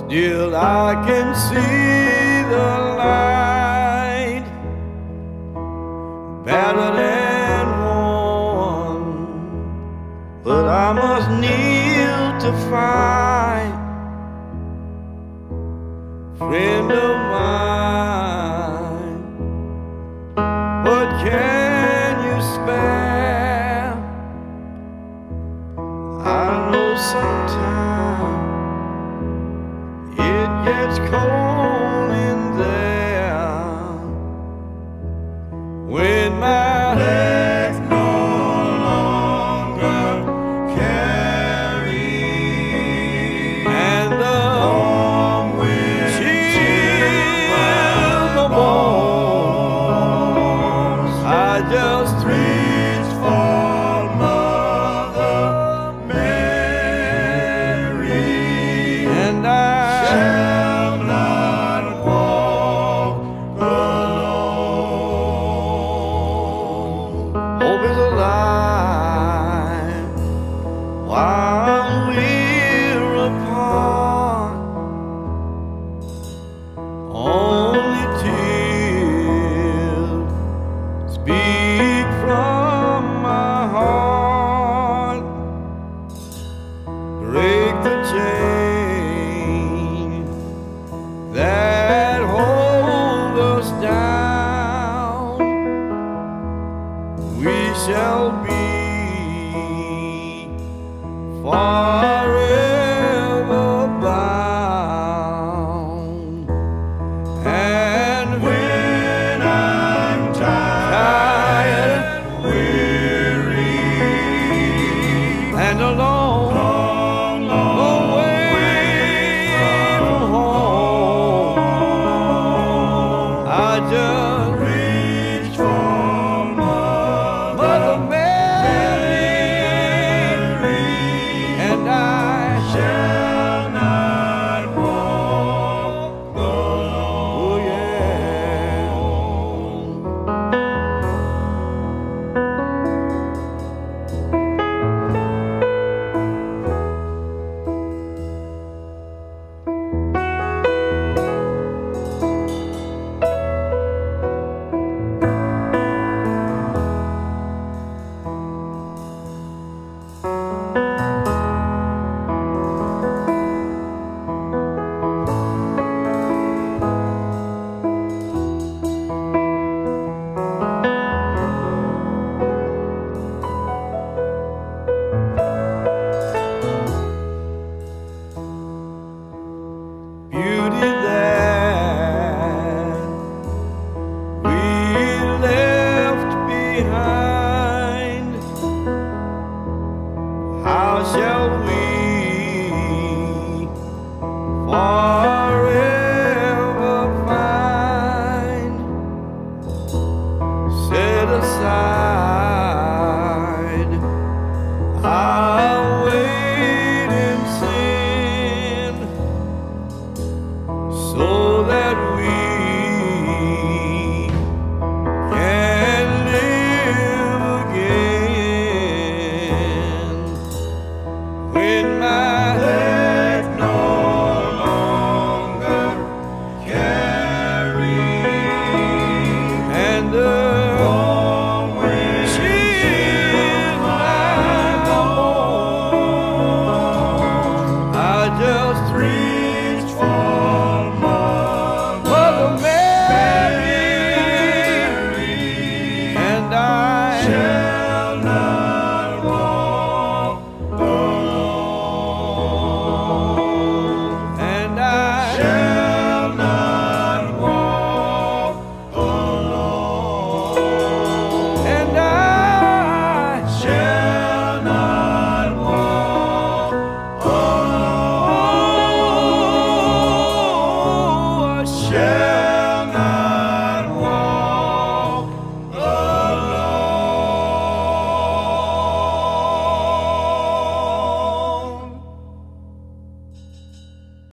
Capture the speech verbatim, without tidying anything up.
Still I can see the light, battered and worn, but I must kneel to fight. Friend of mine, what can you spare? I know sometimes it gets cold in there when my legs no longer carry, and the warm wind chills my bones. I just reach for Mother Mary, and I shall not walk alone. Hope is alive while we're apart. Only tears speak from my heart. Break the chain that hold us down. We shall be far